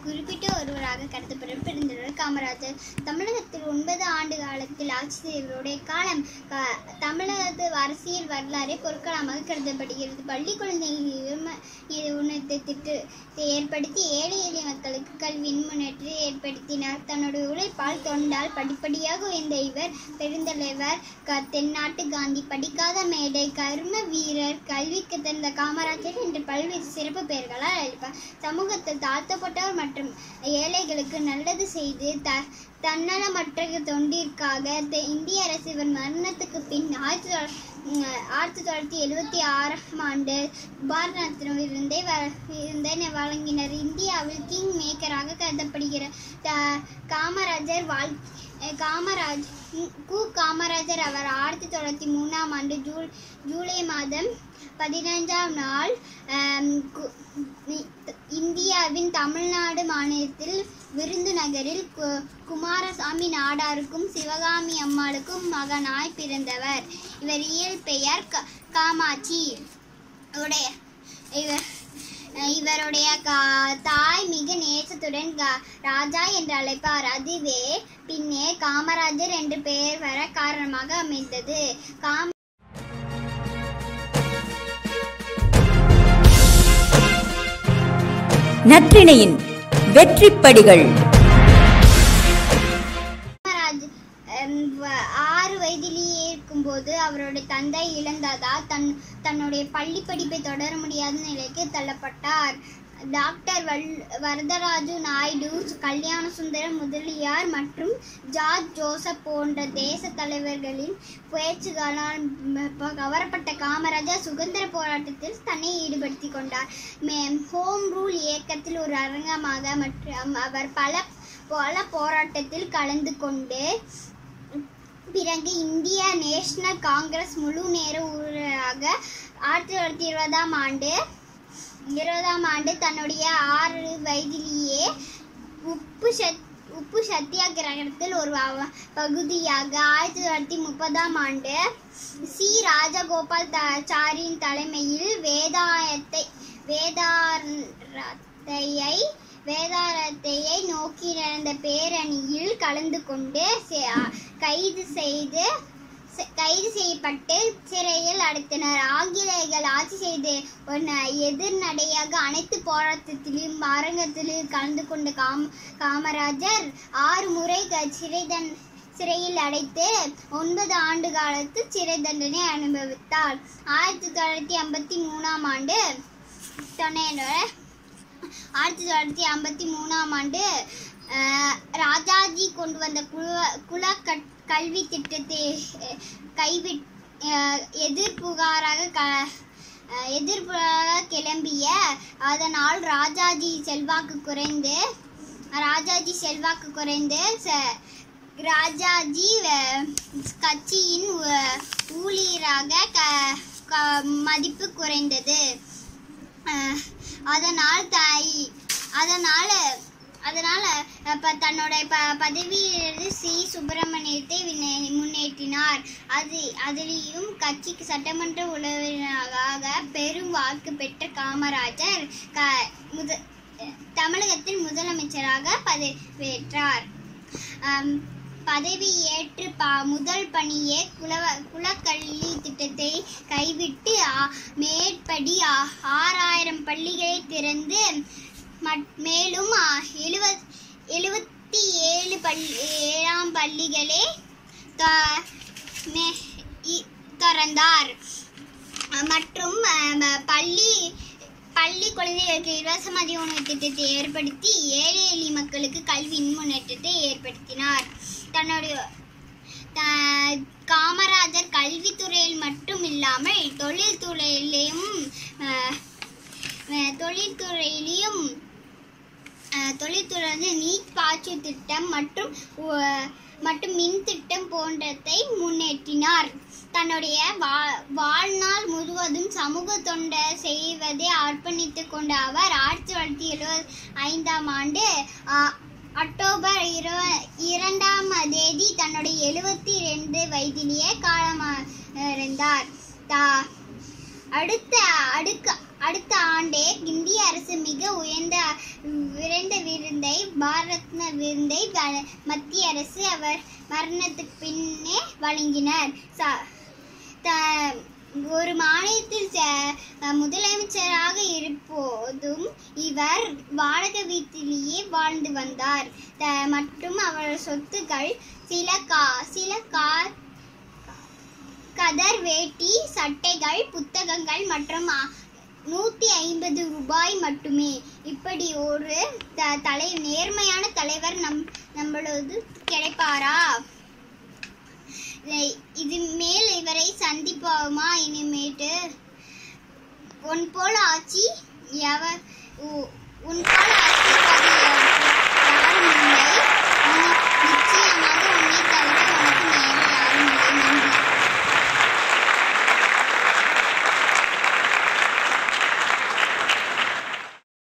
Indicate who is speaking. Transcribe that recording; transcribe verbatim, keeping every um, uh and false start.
Speaker 1: குறிப்பிட்ட ஒருவராக கருதப்படும் பெருந்தலைவர் காமராஜர். தமிழகத்தில் ஒன்பது ஆண்டு காலத்தில் ஆட்சி செய்தவருடைய காலம் தமிழகத்து அரசியல் வரலாறை பொற்காலமாக கருதப்படுகிறது. பள்ளி குழந்தைகளிடம் உணர்த்த திட்டத்தை ஏற்படுத்தி ஏழை எளிய மக்களுக்கு கல்வியின் முன்னேற்றத்தை ஏற்படுத்தினார். தன்னுடைய உழைப்பால் தொண்டால் படிப்படியாக உயர்ந்த இவர் பெருந்தலைவர், தென்னாட்டு காந்தி, படிக்காத மேடை, கர்ம வீரர், கல்விக்கு திறந்த காமராஜர் என்று பல்வேறு சிறப்பு பெயர்களால் அழைப்பார். சமூகத்தில் தாழ்த்தப்பட்டவர் மற்றும் ஏழைகளுக்கு நல்லது செய்து த தன்னலமற்ற தொண்டிற்காக இந்திய அரசு இவர் மரணத்துக்கு பின் ஆயிரத்தி ஆயிரத்தி தொள்ளாயிரத்தி எழுபத்தி ஆறாம் ஆண்டு பாரத ரத்னா விருதை விருதை வழங்கினர். இந்தியாவில் கிங் மேக்கராக கருதப்படுகிற காமராஜர் வாழ் காமராஜ் கு காமராஜர் அவர் ஆயிரத்தி தொள்ளாயிரத்தி மூணாம் ஆண்டு ஜூ ஜூலை மாதம் பதினைஞ்சாம் நாள் இந்தியாவின் தமிழ்நாடு மாநிலத்தில் விருதுநகரில் குமாரசாமி நாடாருக்கும் சிவகாமி அம்மாளுக்கும் மகனாய் பிறந்தவர். இவர் இயற்பெயர் காமாட்சி. உடைய இவர் இவருடைய தாய் மிக நேசத்துடன் ராஜா என்று அழைப்பார். அதுவே பின்னே காமராஜர் என்று பெயர் வர காரணமாக அமைந்தது. காம
Speaker 2: நற்றிணையின் வெற்றிப்படிகள்.
Speaker 1: காமராஜ் ஆறு வயதிலேயே இருக்கும்போது அவருடைய தந்தை இழந்ததால் தன் தன்னுடைய பள்ளி படிப்பை தொடர முடியாத நிலைக்கு தள்ளப்பட்டார். டாக்டர் வல் வரதராஜு நாயுடு, கல்யாண சுந்தரம் முதலியார் மற்றும் ஜார்ஜ் ஜோசப் போன்ற தேச தலைவர்களின் பேச்சுகளால் கவரப்பட்ட காமராஜர் சுதந்திர போராட்டத்தில் தன்னை ஈடுபடுத்தி கொண்டார். ஹோம் ரூல் இயக்கத்தில் ஒரு அரங்கமாக மற்றும் அவர் பல பல போராட்டத்தில் கலந்து கொண்டு பிறகு இந்திய நேஷனல் காங்கிரஸ் முழு நேர உறுப்பினராக ஆயிரத்தி தொள்ளாயிரத்தி இருபதாம் ஆண்டு இருபதாம் ஆண்டு தன்னுடைய ஆறு வயதிலேயே உப்பு சத் உப்பு சத்தியாகிரகத்தில் ஒரு பகுதியாக ஆயிரத்தி தொள்ளாயிரத்தி முப்பதாம் ஆண்டு சி ராஜகோபால் சாரியின் தலைமையில் வேதாயத்தை வேதாரத்தையை வேதாரத்தையை நோக்கி நடந்த பேரணியில் கலந்து கொண்டு கைது செய்து கைது செய்யப்பட்டு சிறையில் அடைத்தனர். ஆங்கிலேயர்கள் ஆட்சி செய்து எதிர்நடையாக அனைத்து போராட்டத்திலும் அரங்கத்திலும் கலந்து கொண்ட காம காமராஜர் ஆறு முறை சிறை தண் சிறையில் அடைத்து ஒன்பது ஆண்டு காலத்து சிறை தண்டனை அனுபவித்தார். ஆயிரத்தி தொள்ளாயிரத்தி ஐம்பத்தி மூணாம் ஆண்டு ஆயிரத்தி தொள்ளாயிரத்தி ஐம்பத்தி மூணாம் ஆண்டு ராஜாஜி கொண்டு வந்த குல குல கல்வி திட்டத்தை கைவிட் எதிர்ப்புகாராக க எதிர்ப்பாக கிளம்பிய அதனால் ராஜாஜி செல்வாக்கு குறைந்து ராஜாஜி செல்வாக்கு குறைந்து ராஜாஜி கட்சியின் ஊழியராக க மதிப்பு குறைந்தது. அதனால் தாய் அதனால் அதனால் தன்னோட ப பதவியிலிருந்து சி சுப்பிரமணியத்தை முன்னேற்றினார். அது அதிலேயும் கட்சிக்கு சட்டமன்ற உறுப்பினராக பெரும் வாக்கு பெற்ற காமராஜர் க முத தமிழகத்தின் முதலமைச்சராக பதவியேற்றார். பதவி ஏற்று ப முதல் பணியே குலவ குலக்கல்வி திட்டத்தை கைவிட்டு மேற்படி ஆறாயிரம் பள்ளிகளை திறந்து மேலும் எழுபத் எழுபத்தி ஏழு பள்ளி ஏழாம் பள்ளிகளை திறந்தார். மற்றும் பள்ளி பள்ளி குழந்தைகளுக்கு இலவச மதிய உணவு திட்டத்தை ஏற்படுத்தி ஏழை எளிய மக்களுக்கு கல்வியின் முன்னேற்றத்தை ஏற்படுத்தினார். தன்னுடைய காமராஜர் கல்வித்துறையில் மட்டும் இல்லாமல் தொழில்துறையிலும் தொழில்துறையிலும் தொழில்துறை நீட் பாய்ச்சு திட்டம் மற்றும் மற்றும் மின் திட்டம் போன்றதை முன்னேற்றினார். தன்னுடைய வாழ்நாள் முழுவதும் சமூக தொண்டை செய்வதை அர்ப்பணித்து கொண்ட அவர் ஆயிரத்தி தொள்ளாயிரத்தி எழுபத்தி ஐந்தாம் ஆண்டு அக்டோபர் இரு இரண்டாம் தேதி தன்னுடைய எழுபத்தி ரெண்டு வயதிலேயே காலமாயிருந்தார். அடுத்த அடுக்க அடுத்த ஆண்டே இந்திய அரசு மிக உயர்ந்த விரைந்த விருந்தை பாரத்ன விருந்தை மத்திய அரசு அவர் மரணத்துக்கு பின்னே வழங்கினர். ஒரு மாநிலத்தில் முதலமைச்சராக இருப்போதும் இவர் வாடகை வீட்டிலேயே வாழ்ந்து வந்தார். மற்றும் அவர் சொத்துக்கள் சில கா சில கா கதர் வேட்டி, சட்டைகள், புத்தகங்கள் மற்றும் நூத்தி ஐம்பது ரூபாய் மட்டுமே. இப்படி ஒரு தலை நேர்மையான தலைவர் நம் நம்மளது கிடைப்பாரா? இது மேல் இவரை சந்திப்போமா? இனிமேட்டு உன் போல ஆட்சி எவ உன் போல ஆட்சி